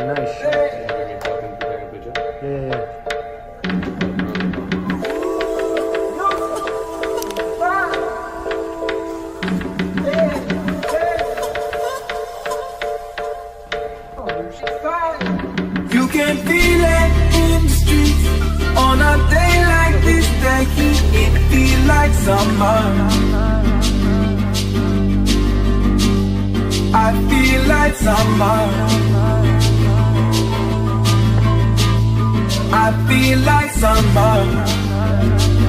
nice. Yeah. You can feel it in the streets on a day like this. The heat, it feel like summer. I feel like summer. I feel like summer.